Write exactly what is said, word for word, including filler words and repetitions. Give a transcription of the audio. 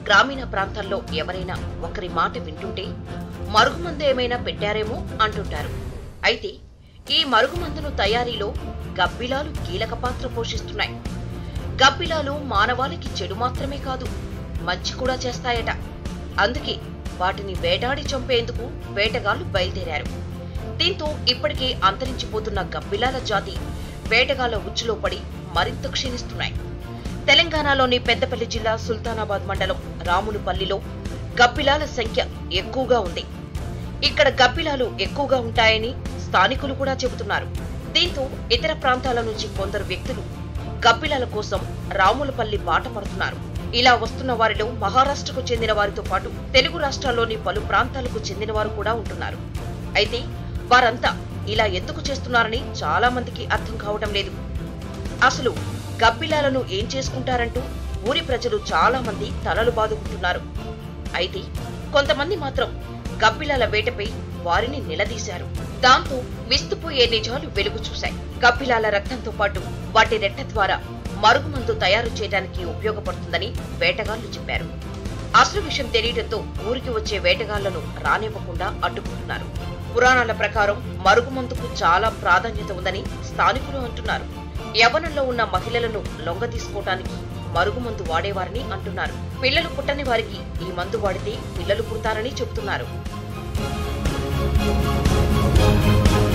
గ్రామీణ ప్రాంతాల్లో ఎవరైనా ఒకరి మాట వింటుంటే మరుగుమందు ఏమైనా పెట్టారేమో అంటుంటారు. అయితే ఈ మరుగుమందును తయారీలో గబ్బిలాలు కీలక పాత్ర పోషిస్తున్నాయి. గబ్బిలాలు మానవాళికి చెడు మాత్రమే కాదు, మంచి కూడా చేస్తాయట. అందుకే వాటిని వేటాడి చంపేందుకు వేటగాళ్లు బయలుదేరారు. దీంతో ఇప్పటికే అంతరించిపోతున్న గబ్బిలాల జాతి వేటగాళ్ల ఉచ్చులో పడి మరింత క్షీణిస్తున్నాయి. తెలంగాణలోని పెద్దపల్లి జిల్లా సుల్తానాబాద్ మండలం రాములపల్లిలో గబ్బిలాల సంఖ్య ఎక్కువగా ఉంది. ఇక్కడ గబ్బిలాలు ఎక్కువగా ఉంటాయని స్థానికులు కూడా చెబుతున్నారు. దీంతో ఇతర ప్రాంతాల నుంచి కొందరు వ్యక్తులు గబ్బిలాల కోసం రాములపల్లి బాట పడుతున్నారు. ఇలా వస్తున్న వారిలో మహారాష్ట్రకు చెందిన వారితో పాటు తెలుగు రాష్ట్రాల్లోని పలు ప్రాంతాలకు చెందిన వారు కూడా ఉంటున్నారు. అయితే వారంతా ఇలా ఎందుకు చేస్తున్నారని చాలా మందికి అర్థం కావడం లేదు. అసలు గబ్బిలాలను ఏం చేసుకుంటారంటూ ఊరి ప్రజలు చాలా మంది తలలు బాదుకుంటున్నారు. అయితే కొంతమంది మాత్రం గబ్బిలాల వేటపై వారిని నిలదీశారు. దాంతో విస్తుపోయే నిజాలు వెలుగు చూశాయి. గబ్బిలాల రక్తంతో పాటు వాటి రెట్ట ద్వారా మరుగుమందు తయారు చేయడానికి ఉపయోగపడుతుందని వేటగాళ్లు చెప్పారు. అసలు విషయం తెలియడంతో ఊరికి వచ్చే వేటగాళ్లను రానివ్వకుండా అడ్డుకుంటున్నారు. పురాణాల ప్రకారం మరుగుమందుకు చాలా ప్రాధాన్యత ఉందని స్థానికులు అంటున్నారు. యవ్వనంలో ఉన్న మహిళలను లొంగ తీసుకోవటానికి మరుగుమందు వాడేవారని అంటున్నారు. పిల్లలు పుట్టని వారికి ఈ మందు వాడితే పిల్లలు పుడతారని చెబుతున్నారు.